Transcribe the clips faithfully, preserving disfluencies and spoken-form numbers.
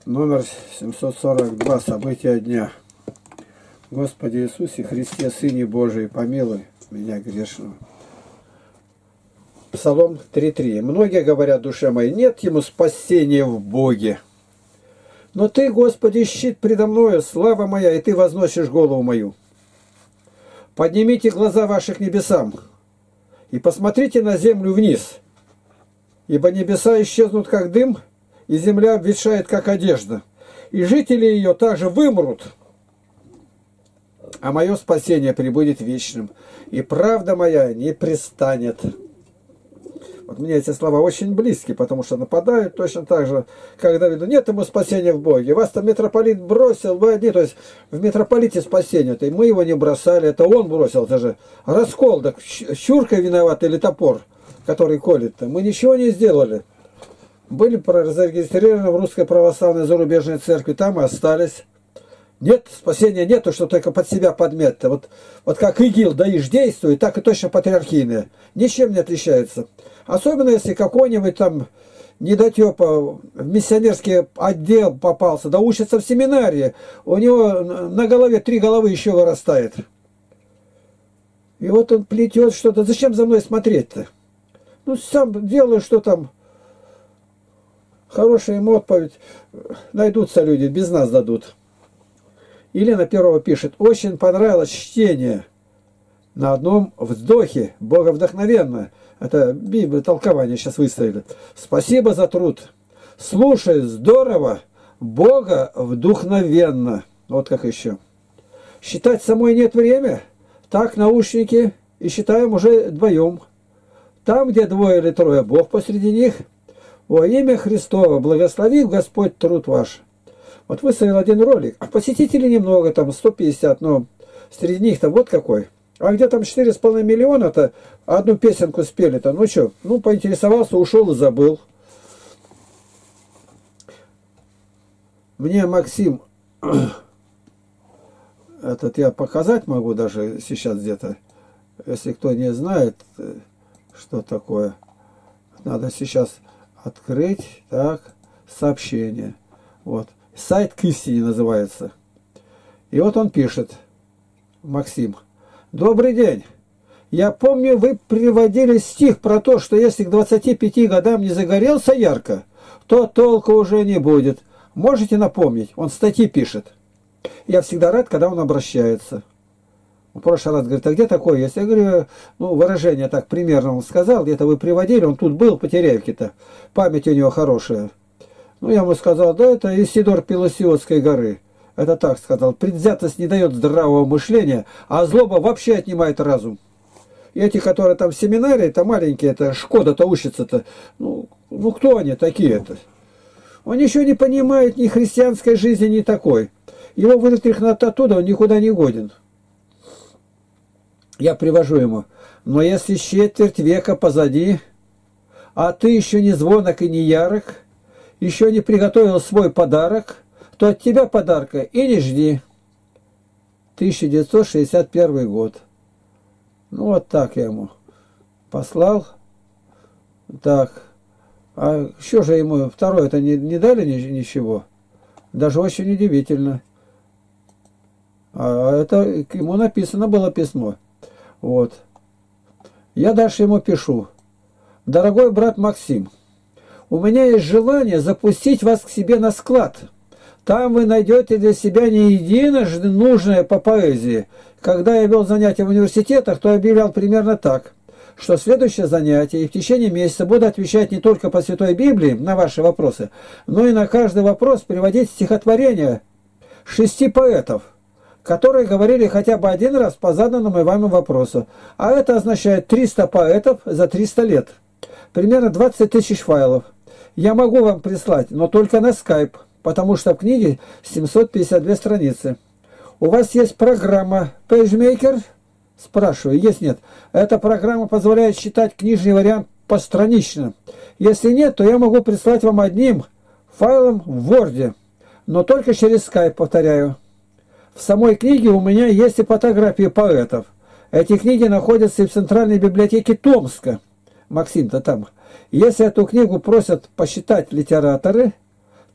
Номер семьсот сорок два. События дня. Господи Иисусе Христе, Сыне Божий, помилуй меня грешного. Псалом три три. Многие говорят, душе моей, нет ему спасения в Боге. Но Ты, Господи, щит предо мною, слава моя, и Ты возносишь голову мою. Поднимите глаза ваши к небесам и посмотрите на землю вниз, ибо небеса исчезнут, как дым, и земля обветшает, как одежда, и жители ее также вымрут, а мое спасение пребудет вечным, и правда моя не пристанет. Вот мне эти слова очень близки, потому что нападают точно так же, когда видно, нет ему спасения в Боге. Вас там митрополит бросил, вы одни, то есть в митрополите спасение, то и мы его не бросали, это он бросил, это же раскол, так щурка виноват или топор, который колет-то. Мы ничего не сделали. Были зарегистрированы в Русской Православной Зарубежной Церкви, там и остались. Нет, спасения нету, что только под себя подмет. Вот, вот как ИГИЛ, даишь действует, так и точно патриархийные. Ничем не отличается. Особенно, если какой-нибудь там недотепа в миссионерский отдел попался, да учится в семинарии, у него на голове три головы еще вырастает. И вот он плетет что-то. Зачем за мной смотреть-то? Ну, сам делаю, что там. Хорошая ему отповедь. Найдутся люди, без нас дадут. Елена Перова пишет, очень понравилось чтение на одном вздохе, боговдохновенно. Это Библия, толкование сейчас выставили. Спасибо за труд. Слушай, здорово, Бога вдохновенно. Вот как еще. Считать самой нет времени. Так наушники и считаем уже вдвоем. Там, где двое или трое, Бог посреди них. Во имя Христово, благослови Господь труд ваш. Вот выставил один ролик, а посетителей немного, там сто пятьдесят, но среди них-то вот какой. А где там четыре с половиной миллиона-то одну песенку спели-то, ну что, ну поинтересовался, ушел и забыл. Мне Максим, этот я показать могу даже сейчас где-то, если кто не знает, что такое, надо сейчас открыть, так, сообщение, вот. Сайт к истине называется. И вот он пишет, Максим. Добрый день. Я помню, вы приводили стих про то, что если к двадцати пяти годам не загорелся ярко, то толку уже не будет. Можете напомнить? Он статьи пишет. Я всегда рад, когда он обращается. В прошлый раз говорит, а где такое есть? Я говорю, ну, выражение так примерно он сказал, где-то вы приводили, он тут был, по Теряевке-то. Память у него хорошая. Ну, я ему сказал, да, это Исидор Пелосиотской горы. Это так сказал. Предвзятость не дает здравого мышления, а злоба вообще отнимает разум. И эти, которые там в семинарии, это маленькие, это Шкода-то учатся-то. Ну, ну, кто они такие-то? Он ничего не понимает ни христианской жизни, ни такой. Его вытряхнут оттуда, он никуда не годен. Я привожу ему. Но если четверть века позади, а ты еще не звонок и не ярок, еще не приготовил свой подарок, то от тебя подарка и не жди. тысяча девятьсот шестьдесят первый год. Ну, вот так я ему послал. Так. А что же ему второе-то не, не дали ничего? Даже очень удивительно. А это ему написано было письмо. Вот. Я дальше ему пишу. Дорогой брат Максим, у меня есть желание запустить вас к себе на склад. Там вы найдете для себя не единожды нужное по поэзии. Когда я вел занятия в университетах, то объявлял примерно так, что следующее занятие и в течение месяца буду отвечать не только по Святой Библии на ваши вопросы, но и на каждый вопрос приводить стихотворения шести поэтов, которые говорили хотя бы один раз по заданному вами вопросу. А это означает триста поэтов за триста лет. Примерно двадцать тысяч файлов. Я могу вам прислать, но только на скайп, потому что в книге семьсот пятьдесят две страницы. У вас есть программа PageMaker? Спрашиваю, есть нет. Эта программа позволяет читать книжный вариант постранично. Если нет, то я могу прислать вам одним файлом в Word, но только через скайп, повторяю. В самой книге у меня есть и фотографии поэтов. Эти книги находятся и в Центральной библиотеке Томска. Максим-то там. Если эту книгу просят посчитать литераторы,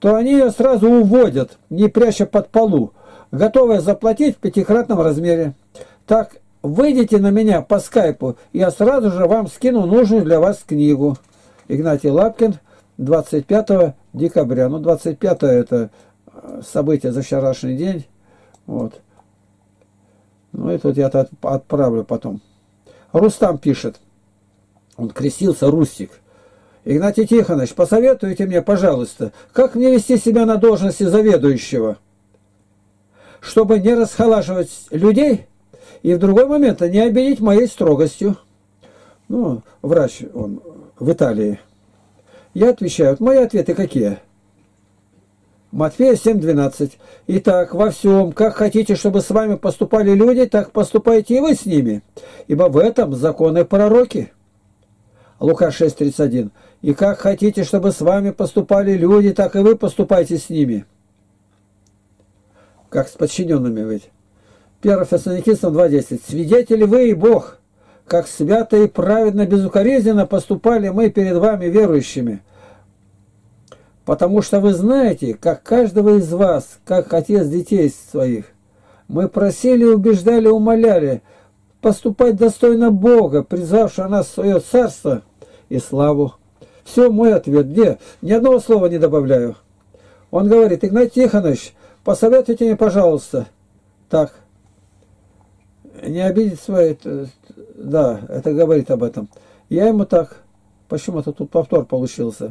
то они ее сразу уводят, не пряча под полу, готовые заплатить в пятикратном размере. Так, выйдите на меня по скайпу, и я сразу же вам скину нужную для вас книгу. Игнатий Лапкин, двадцать пятого декабря. Ну, двадцать пятое это событие за вчерашний день. Вот. Ну, и тут я -то отправлю потом. Рустам пишет. Он крестился, Рустик. Игнатий Тихонович, посоветуйте мне, пожалуйста, как мне вести себя на должности заведующего, чтобы не расхолаживать людей и в другой момент не обидеть моей строгостью. Ну, врач он в Италии. Я отвечаю, вот мои ответы какие? Матфея семь двенадцать. Итак, во всем, как хотите, чтобы с вами поступали люди, так поступайте и вы с ними, ибо в этом законы пророки. Лука шесть тридцать один. И как хотите, чтобы с вами поступали люди, так и вы поступайте с ними. Как с подчиненными ведь. первое Фессалоникийцам два десять. Свидетели вы и Бог, как свято и праведно, безукоризненно поступали мы перед вами, верующими. Потому что вы знаете, как каждого из вас, как отец детей своих, мы просили, убеждали, умоляли поступать достойно Бога, призвавшего нас в свое царство и славу. Все, мой ответ. Где? Ни одного слова не добавляю. Он говорит, Игнатий Тихонович, посоветуйте мне, пожалуйста. Так. Не обидеть свои... Да, это говорит об этом. Я ему так... Почему-то тут повтор получился.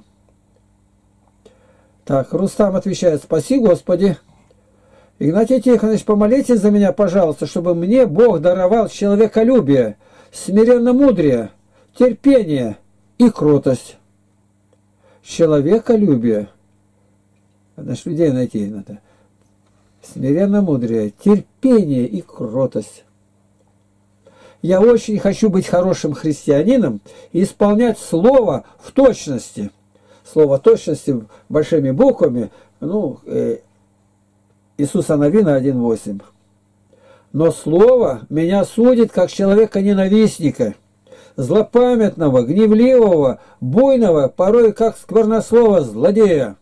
Так, Рустам отвечает, спаси Господи. Игнатий Тихонович, помолитесь за меня, пожалуйста, чтобы мне Бог даровал человеколюбие, смиренно-мудрие, терпение и кротость. Человеколюбие. Значит, людей найти надо. Смиренно-мудрее, терпение и кротость. Я очень хочу быть хорошим христианином и исполнять слово в точности. Слово точности большими буквами, ну, э, Иисуса Навина один восемь. Но слово меня судит как человека-ненавистника, злопамятного, гневливого, буйного, порой как сквернослова злодея.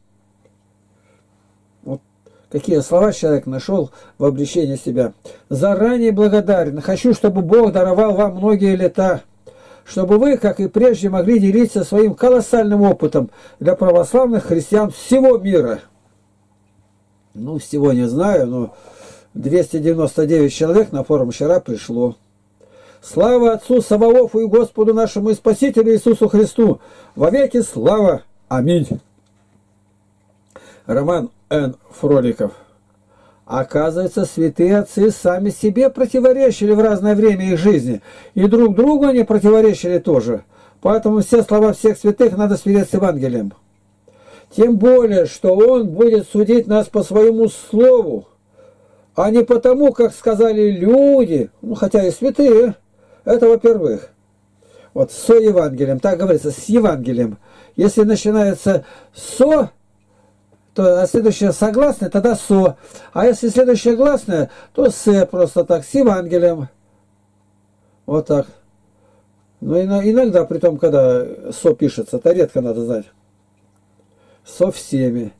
Вот какие слова человек нашел в обречении себя. Заранее благодарен. Хочу, чтобы Бог даровал вам многие лета, чтобы вы, как и прежде, могли делиться своим колоссальным опытом для православных христиан всего мира. Ну, всего не знаю, но двести девяносто девять человек на форум вчера пришло. Слава Отцу Саваофу и Господу нашему и Спасителю Иисусу Христу! Вовеки слава! Аминь! Роман Н. Фроликов. Оказывается, святые отцы сами себе противоречили в разное время их жизни, и друг другу они противоречили тоже. Поэтому все слова всех святых надо сверять с Евангелием. Тем более, что он будет судить нас по своему слову, а не потому, как сказали люди, ну, хотя и святые. Это во-первых. Вот со Евангелием, так говорится, с Евангелием. Если начинается со, то а следующее согласное, тогда со. А если следующее гласное, то с, просто так, с Евангелием. Вот так. Но иногда, при том, когда со пишется, это редко надо знать. Со всеми.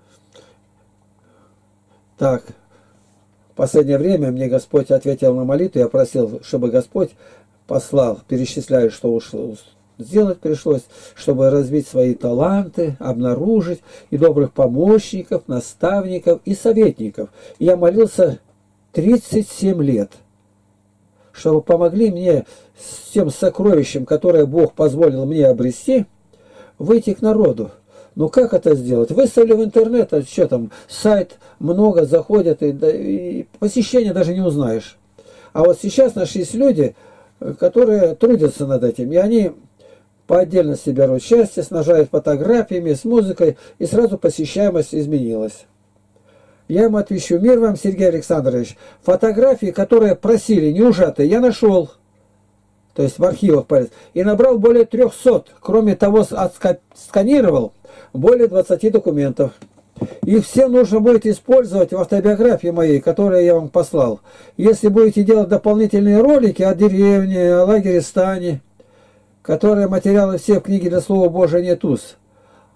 Так. В последнее время мне Господь ответил на молитву. Я просил, чтобы Господь послал, перечисляю, что уж сделать пришлось, чтобы развить свои таланты, обнаружить и добрых помощников, наставников и советников. И я молился тридцать семь лет, чтобы помогли мне с тем сокровищем, которое Бог позволил мне обрести, выйти к народу. Ну как это сделать? Выставили в интернет, а что там, сайт много заходят, и, и посещения даже не узнаешь. А вот сейчас нашлись люди, которые трудятся над этим, и они по отдельности берут участие, снабжают фотографиями, с музыкой, и сразу посещаемость изменилась. Я ему отвечу, мир вам, Сергей Александрович, фотографии, которые просили, не ужатые, я нашел, то есть в архивах, и набрал более трехсот, кроме того, отсканировал более двадцати документов. Их все нужно будет использовать в автобиографии моей, которую я вам послал. Если будете делать дополнительные ролики о деревне, о лагере Стане, которые материалы все в книге для Слова Божия нет уз.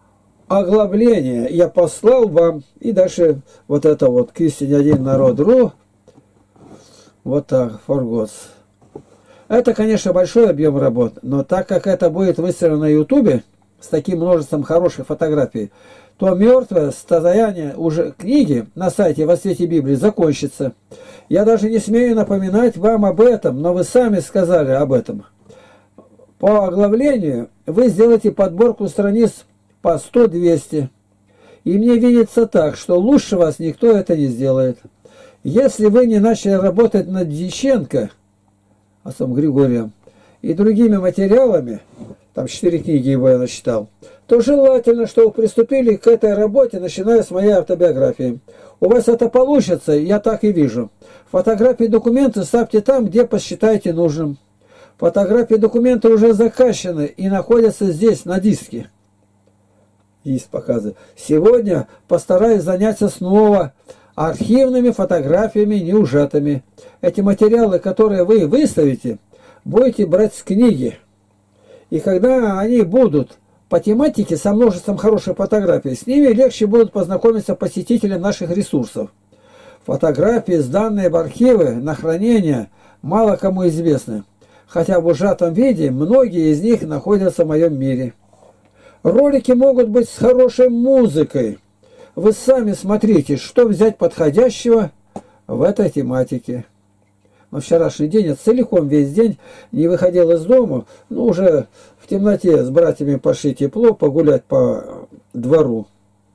оглавление я послал вам, и дальше вот это вот к истине один народ.ру, вот так, Форготс. Это, конечно, большой объем работ, но так как это будет выставлено на ютубе с таким множеством хороших фотографий, то мертвое состояние уже книги на сайте «Во свете Библии» закончится. Я даже не смею напоминать вам об этом, но вы сами сказали об этом. По оглавлению вы сделаете подборку страниц по сто-двести. И мне видится так, что лучше вас никто это не сделает. Если вы не начали работать над Дьяченко, отцом Григорием, и другими материалами, там четыре книги его я насчитал, то желательно, чтобы приступили к этой работе, начиная с моей автобиографии. У вас это получится, я так и вижу. Фотографии и документы ставьте там, где посчитаете нужным. Фотографии и документы уже закачаны и находятся здесь, на диске. Диск показывает. Сегодня постараюсь заняться снова архивными фотографиями неужатыми. Эти материалы, которые вы выставите, будете брать с книги. И когда они будут по тематике со множеством хороших фотографий, с ними легче будут познакомиться посетителям наших ресурсов. Фотографии, сданные в архивы на хранение, мало кому известны. Хотя в ужатом виде многие из них находятся в моем мире. Ролики могут быть с хорошей музыкой. Вы сами смотрите, что взять подходящего в этой тематике. Но вчерашний день, я целиком весь день не выходил из дома, ну уже в темноте с братьями пошли тепло, погулять по двору.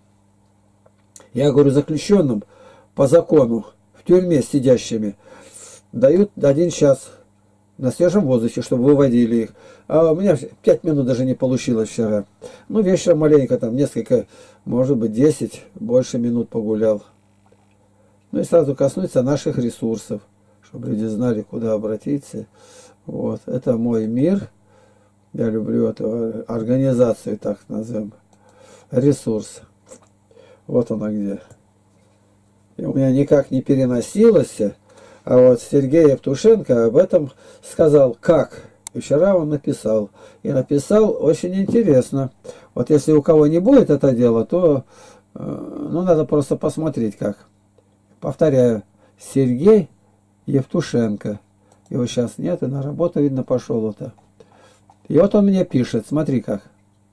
Я говорю, заключенным по закону, в тюрьме сидящими, дают один час на свежем воздухе, чтобы выводили их. А у меня пять минут даже не получилось вчера. Ну, вечером маленько, там несколько, может быть, десять, больше минут погулял. Ну и сразу коснуться наших ресурсов, чтобы люди знали, куда обратиться. Вот, это мой мир. Я люблю эту организацию, так назовем. Ресурс. Вот она где. И у меня никак не переносилось. А вот Сергей Евтушенко об этом сказал, как. И вчера он написал. И написал очень интересно. Вот если у кого не будет это дело, то ну, надо просто посмотреть как. Повторяю, Сергей Евтушенко. Его сейчас нет, и на работу, видно, пошел это. И вот он мне пишет, смотри как.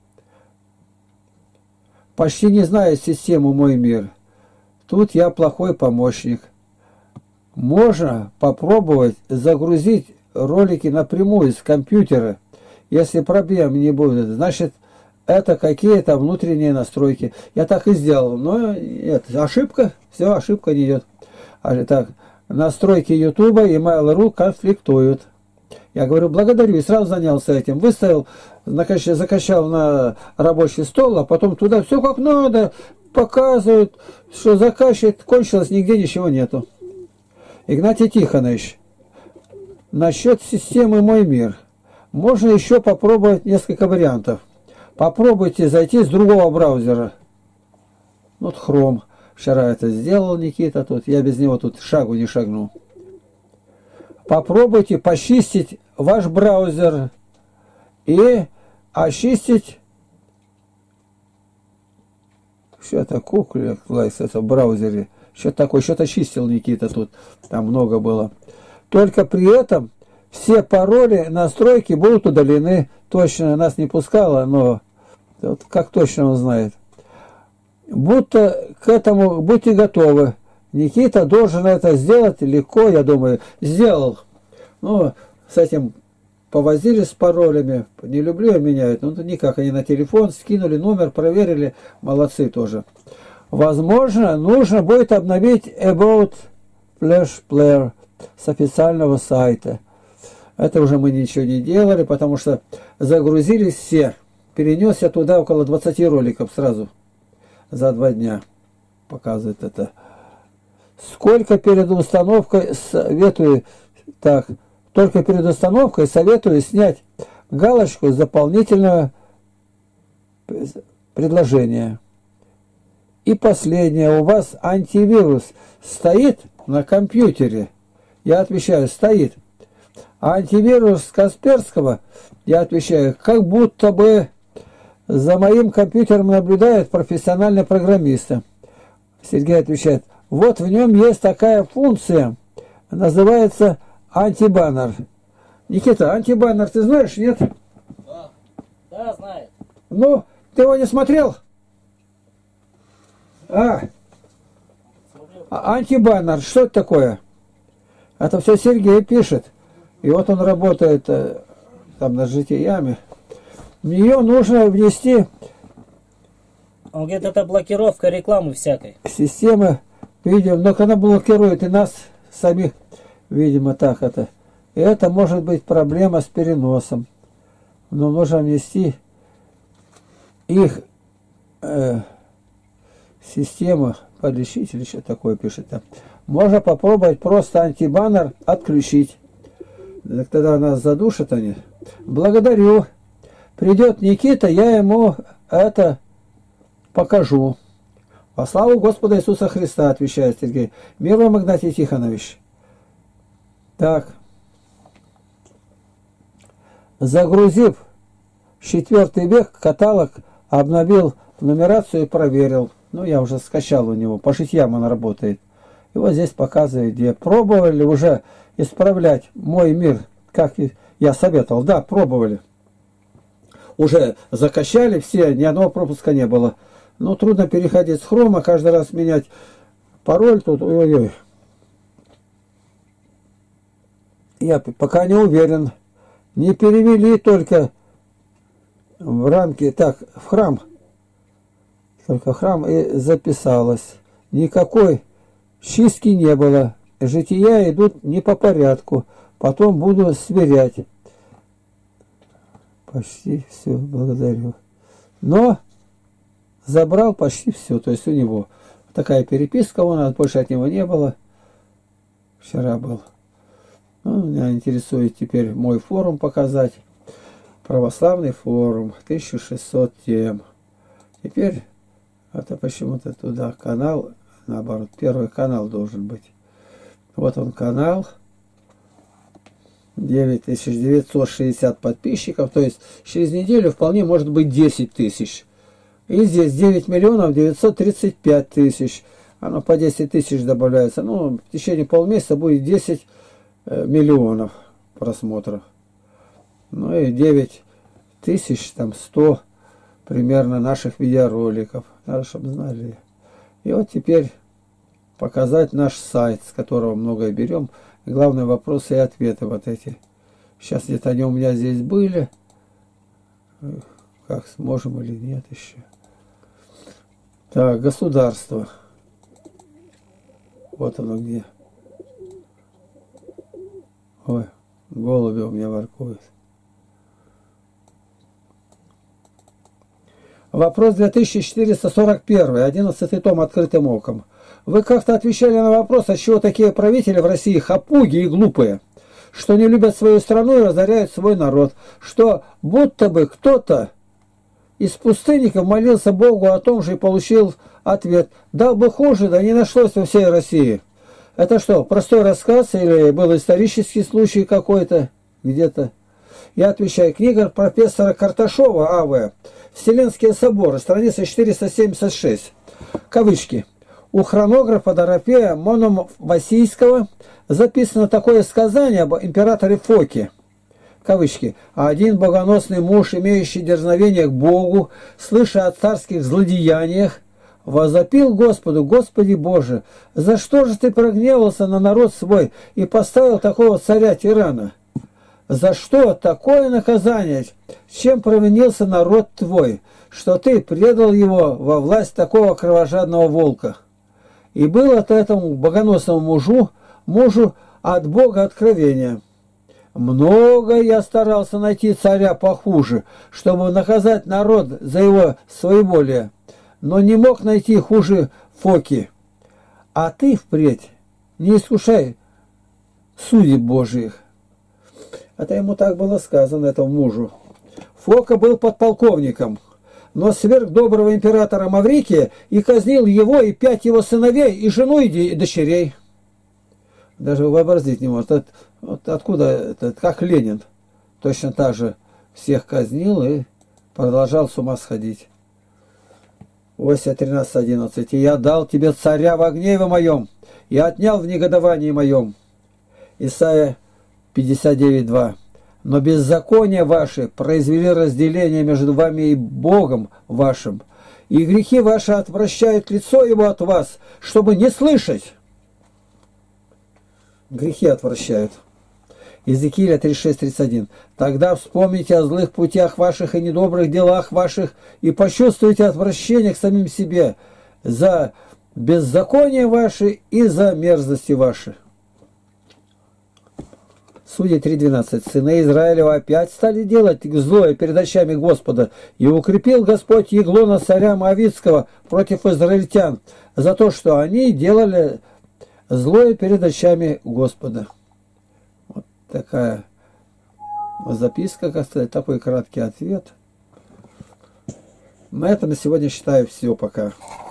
Почти не знаю систему «Мой мир». Тут я плохой помощник. Можно попробовать загрузить ролики напрямую с компьютера. Если проблем не будет, значит, это какие-то внутренние настройки. Я так и сделал, но нет, ошибка, все, ошибка не идет. А, так, настройки Ютуба и Mail.ru конфликтуют. Я говорю, благодарю, и сразу занялся этим. Выставил, закачал на рабочий стол, а потом туда все как надо, показывают, что заказчик, кончилось, нигде ничего нету. Игнатий Тихонович, насчет системы «Мой мир». Можно еще попробовать несколько вариантов. Попробуйте зайти с другого браузера. Вот Chrome. Вчера это сделал Никита тут. Я без него тут шагу не шагнул. Попробуйте почистить ваш браузер и очистить что-то кукле это в браузере. Что-то такое, что-то чистил Никита тут. Там много было. Только при этом все пароли, настройки будут удалены. Точно нас не пускало, но вот как точно он знает. Будто к этому будьте готовы. Никита должен это сделать легко, я думаю. Сделал. Ну, с этим повозились с паролями. Не люблю я менять. Ну, никак. Они на телефон скинули номер, проверили. Молодцы тоже. Возможно, нужно будет обновить About Flash Player с официального сайта. Это уже мы ничего не делали, потому что загрузились все. Перенес я туда около двадцати роликов сразу. За два дня. Показывает это. Сколько перед установкой советую... Так, только перед установкой советую снять галочку с дополнительного предложения. И последнее. У вас антивирус стоит на компьютере? Я отвечаю, стоит. А антивирус Касперского, я отвечаю, как будто бы За моим компьютером наблюдают профессиональные программисты. Сергей отвечает, вот в нем есть такая функция, называется антибаннер. Никита, антибаннер ты знаешь, нет? Да, да, знаю. Ну, ты его не смотрел? А, а антибаннер, что это такое? Это все Сергей пишет. И вот он работает э, там над житиями. В нее нужно внести... Он говорит, это блокировка рекламы всякой. Система, видимо, но она блокирует и нас самих, видимо, так это. И это может быть проблема с переносом. Но нужно внести их э, систему, подлечить или что такое пишет там. Можно попробовать просто антибаннер отключить. Так тогда нас задушат они. Благодарю. Придет Никита, я ему это покажу. Во славу Господа Иисуса Христа, отвечает Сергей. Мир вам, Игнатий Тихонович. Так. Загрузив четвертый век, каталог обновил нумерацию и проверил. Ну, я уже скачал у него. По шитьям он работает. И вот здесь показывает, где пробовали уже исправлять мой мир, как я советовал. Да, пробовали. Уже закачали все, ни одного пропуска не было. Но трудно переходить с хрома, каждый раз менять пароль тут. Ой-ой-ой. Я пока не уверен. Не перевели только в рамки, так, в храм. Только храм и записалось. Никакой чистки не было. Жития идут не по порядку. Потом буду сверять. Почти все, благодарю. Но забрал почти все. То есть у него такая переписка, у нас больше от него не было. Вчера был. Ну, меня интересует теперь мой форум показать. Православный форум. тысяча шестьсот тем. Теперь это почему-то туда канал. Наоборот, первый канал должен быть. Вот он канал. девять тысяч девятьсот шестьдесят подписчиков. То есть через неделю вполне может быть десять тысяч. И здесь девять миллионов девятьсот тридцать пять тысяч. Оно по десять тысяч добавляется. Ну, в течение полмесяца будет десять миллионов просмотров. Ну и девять тысяч, там сто примерно наших видеороликов. Надо, чтобы знали. И вот теперь показать наш сайт, с которого многое берем. И главные вопросы и ответы вот эти. Сейчас где-то они у меня здесь были. Как сможем или нет еще. Так, государство. Вот оно где. Ой, голуби у меня воркуют. Вопрос две тысячи четыреста сорок один, одиннадцатый том «Открытым оком». Вы как-то отвечали на вопрос, от чего такие правители в России хапуги и глупые, что не любят свою страну и разоряют свой народ, что будто бы кто-то из пустынников молился Богу о том же и получил ответ. Дал бы хуже, да не нашлось во всей России. Это что, простой рассказ или был исторический случай какой-то где-то? Я отвечаю, книга профессора Карташова А В «Вселенские соборы», страница четыреста семьдесят шесть, кавычки. У хронографа Дорофея Мономасийского записано такое сказание об императоре Фоке, кавычки, «А один богоносный муж, имеющий дерзновение к Богу, слыша о царских злодеяниях, возопил Господу: Господи Боже, за что же ты прогневался на народ свой и поставил такого царя-тирана? За что такое наказание? Чем провинился народ твой, что ты предал его во власть такого кровожадного волка? И было от этому богоносному мужу, мужу от Бога откровения. Много я старался найти царя похуже, чтобы наказать народ за его своеволие, но не мог найти хуже Фоки. А ты впредь не искушай судеб Божьих». Это ему так было сказано, этому мужу. Фока был подполковником, но сверг доброго императора Маврикия и казнил его и пять его сыновей, и жену, и дочерей. Даже вообразить не может. От, от, откуда это, как Ленин точно так же всех казнил и продолжал с ума сходить. Осия тринадцать одиннадцать. «И я дал тебе царя в гневе моем, и отнял в негодовании моем». Исайя пятьдесят девять два. «Но беззакония ваши произвели разделение между вами и Богом вашим, и грехи ваши отвращают лицо его от вас, чтобы не слышать». Грехи отвращают. Иезекииля тридцать шесть тридцать один. «Тогда вспомните о злых путях ваших и недобрых делах ваших, и почувствуйте отвращение к самим себе за беззаконие ваши и за мерзости ваши». Судьи три двенадцать. «Сыны Израилева опять стали делать злое перед очами Господа, и укрепил Господь Еглона царя Моавитского против израильтян за то, что они делали злое перед очами Господа». Вот такая записка, как сказать, такой краткий ответ. На этом на сегодня считаю все. Пока.